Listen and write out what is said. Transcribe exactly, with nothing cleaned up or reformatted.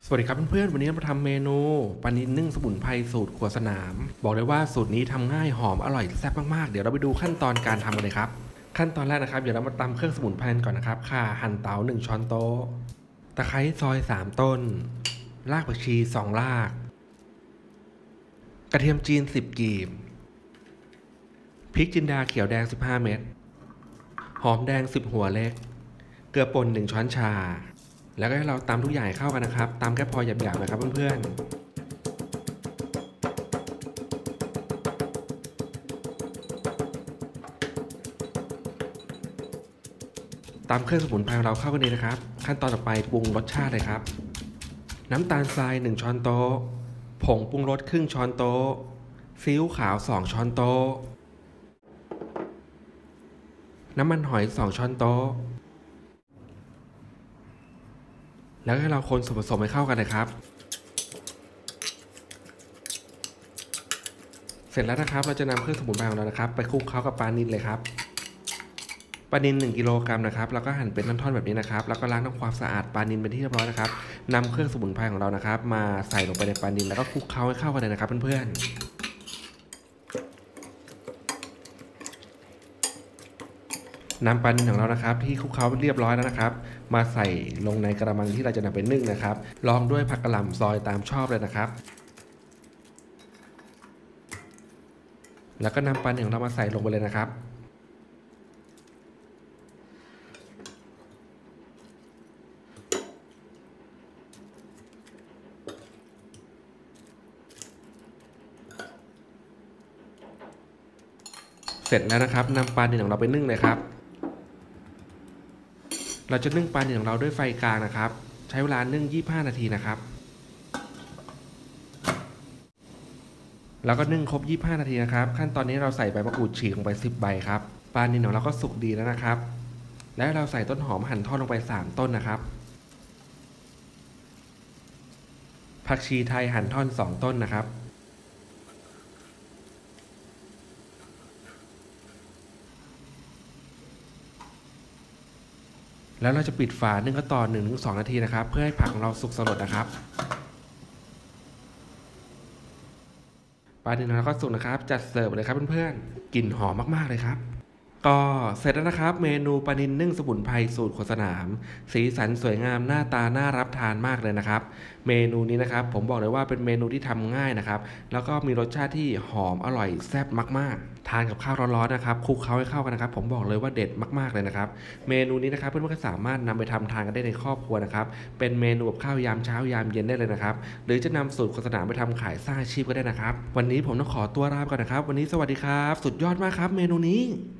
สวัสดีครับเพื่อนๆวันนี้เรามาทำเมนูปลานิลนึ่งสมุนไพรสูตรครัวสนามบอกเลยว่าสูตรนี้ทำง่ายหอมอร่อยแซ่บมากๆเดี๋ยวเราไปดูขั้นตอนการทำกันเลยครับขั้นตอนแรกนะครับเดี๋ยวเรามาตำเครื่องสมุนไพรก่อนนะครับข่าหั่นเต๋าหนึ่งช้อนโต๊ะตะไคร้ซอยสามต้นรากผักชีสองรากกระเทียมจีนสิบกีบพริกจินดาเขียวแดงสิบห้าเม็ดหอมแดงสิบหัวเล็กเกลือป่นหนึ่งช้อนชาแล้วก็ให้เราตำทุกอย่างเข้ากันนะครับตำแค่พอหยาบๆนะครับเพื่อนๆตำเครื่องสมุนไพรเราเข้ากันดีนะครับขั้นตอนต่อไปปรุงรสชาติเลยครับน้ำตาลทรายหนึ่งช้อนโต๊ะผงปรุงรสครึ่งช้อนโต๊ะซีอิ๊วขาวสองช้อนโต๊ะน้ำมันหอยสองช้อนโต๊ะแล้วให้เราคนส่วนผสมให้เข้ากันนะครับเสร็จแล้วนะครับเราจะนำเครื่องสมุนไพรของเรานะครับไปคลุกเคล้ากับปลานิลเลยครับปลานิลหนึ่งกิโลกรัมนะครับแล้วก็หั่นเป็นท่อนๆแบบนี้นะครับแล้วก็ล้างทำความสะอาดปลานิลเป็นที่เรียบร้อยนะครับนำเครื่องสมุนไพรของเรานะครับมาใส่ลงไปในปลานิลแล้วก็คลุกเคล้าให้เข้ากันเลยนะครับเพื่อนๆนำปลานิลของเรานะครับที่คลุกเคล้าเรียบร้อยแล้วนะครับมาใส่ลงในกระมังที่เราจะนำไปนึ่งนะครับรองด้วยผักกะหล่ำซอยตามชอบเลยนะครับแล้วก็นำปลานิลของเรามาใส่ลงไปเลยนะครับเสร็จแล้วนะครับนำปลานิลของเราไปนึ่งเลยครับเราจะนึ่งปลานิลของเราด้วยไฟกลางนะครับใช้เวลานึ่งยี่สิบห้านาทีนะครับแล้วก็นึ่งครบยี่สิบห้านาทีนะครับขั้นตอนนี้เราใส่ใบมะกรูดฉีกลงไปสิบใบครับปลานิลของเราก็สุกดีแล้วนะครับและเราใส่ต้นหอมหั่นทอดลงไปสามต้นนะครับผักชีไทยหั่นท่อนสองต้นนะครับแล้วเราจะปิดฝานึ่งก็ต่อ หนึ่งถึงสอง นาทีนะครับเพื่อให้ผักของเราสุกสลดนะครับปลาดินของเราก็สุกนะครับจัดเสิร์ฟเลยครับเพื่อนๆกลิ่นหอมมากๆเลยครับก็เสร็จแล้วนะครับเมนูปลานิลนึ่งสมุนไพรสูตรโคสนามสีสันสวยงามหน้าตาน่ารับทานมากเลยนะครับเมนูนี้นะครับผมบอกเลยว่าเป็นเมนูที่ทำง่ายนะครับแล้วก็มีรสชาติที่หอมอร่อยแซ่บมากๆทานกับข้าวร้อนๆนะครับคลุกเคล้าให้เข้ากันนะครับผมบอกเลยว่าเด็ดมากๆเลยนะครับเมนูนี้นะครับเพื่อนๆก็สามารถนำไปทำทานกันได้ในครอบครัวนะครับเป็นเมนูกับข้าวยามเช้ายามเย็นได้เลยนะครับหรือจะนำสูตรโฆษณาไปทำขายสร้างอาชีพก็ได้นะครับวันนี้ผมต้องขอตัวลาไปก่อนนะครับวันนี้สวัสดีครับสุดยอดมากครับเมนูนี้